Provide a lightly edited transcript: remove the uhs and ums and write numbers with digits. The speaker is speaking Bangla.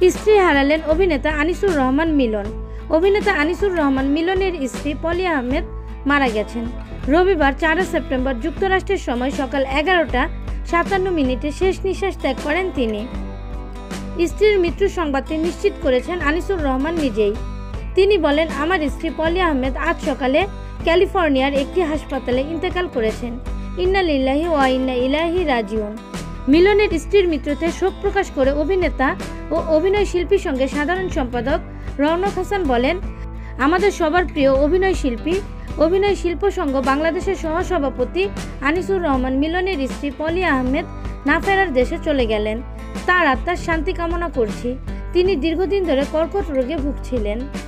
স্ত্রী হারালেন অভিনেতা আনিসুর রহমান মিলন। অভিনেতা আনিসুর রহমান মিলনের স্ত্রী পলি আহমেদ মারা গেছেন। রবিবার 4 সেপ্টেম্বর যুক্তরাষ্ট্রের সময় সকাল 11:57 শেষ নিঃশ্বাস ত্যাগ করেন তিনি। স্ত্রীর মৃত্যুর সংবাদটি নিশ্চিত করেছেন আনিসুর রহমান নিজেই। তিনি বলেন, আমার স্ত্রী পলি আহমেদ আজ সকালে ক্যালিফোর্নিয়ার একটি হাসপাতালে ইন্তেকাল করেছেন। ইন্না লিল্লাহি ওয়া ইন্না ইলাইহি রাজিউন। মিলনের স্ত্রীর মৃত্যুতে শোক প্রকাশ করে অভিনেতা ও অভিনয় শিল্পীর সঙ্গে সাধারণ সম্পাদক রওনক হাসান বলেন, আমাদের সবার প্রিয় অভিনয় শিল্পী, অভিনয় শিল্প সংঘ বাংলাদেশের সহসভাপতি আনিসুর রহমান মিলনের স্ত্রী পলি আহমেদ না ফেরার দেশে চলে গেলেন। তার আত্মার শান্তি কামনা করছি। তিনি দীর্ঘদিন ধরে কর্কট রোগে ভুগছিলেন।